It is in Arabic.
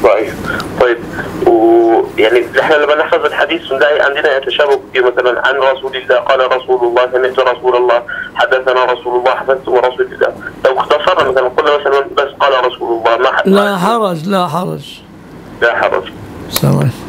ضعيف. طيب، ويعني احنا لما نحفظ الحديث نلاقي عندنا يتشابه كثير، مثلا عن رسول الله قال رسول الله، سمعت رسول الله، حدثنا رسول الله، حدثت رسول الله. لو اختصرنا مثلا قلنا مثلا بس قال رسول الله، لا حرج لا حرج. لا حرج. سلام.